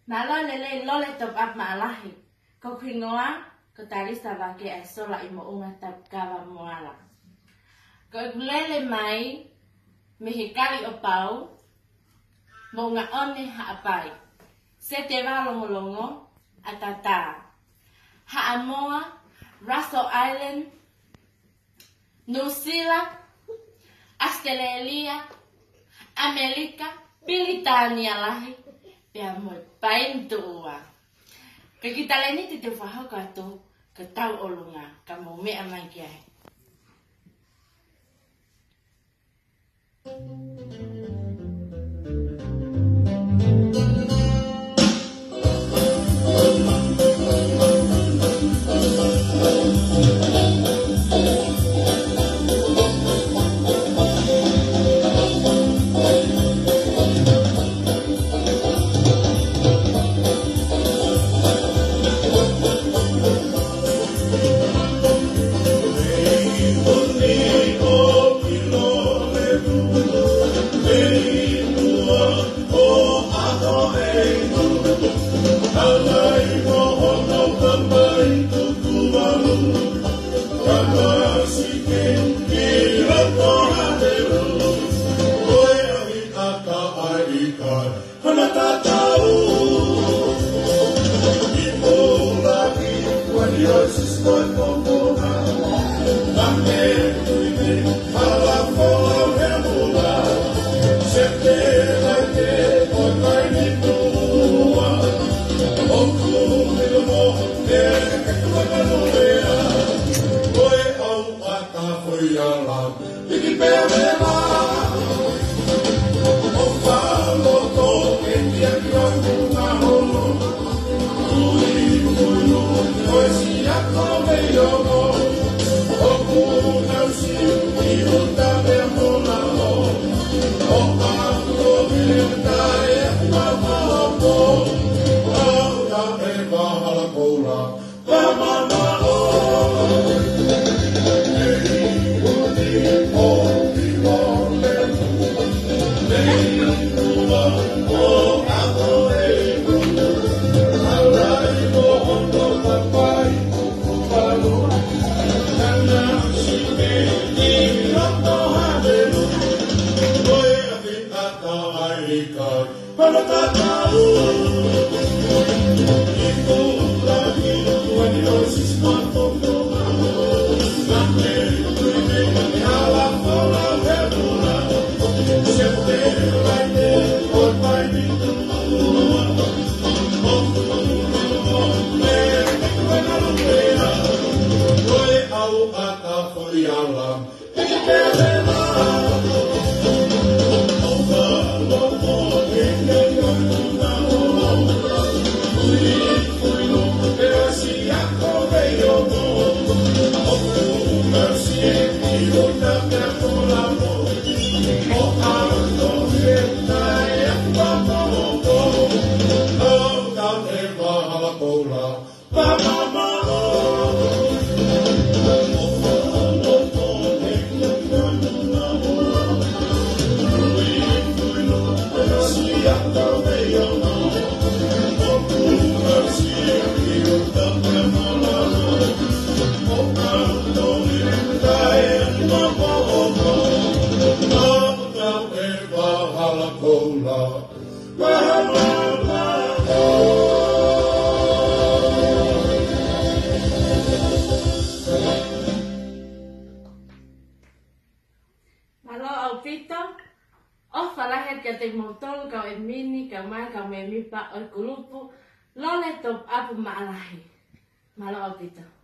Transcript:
Malo lele lo le top up malahi. Ko kingoa ko tari sabake eso la imo unga tap kava moala. Ko lele mai mehikali o pau mo nga one ha apai. Se te va longo atata. Ha amoa Russell Island New Zealand Australia Amerika Britania lahi pia mo paintua. Ka kita leni te te whaha kato ka tau olunga ka mo mea mai ki ai. Malo aupito.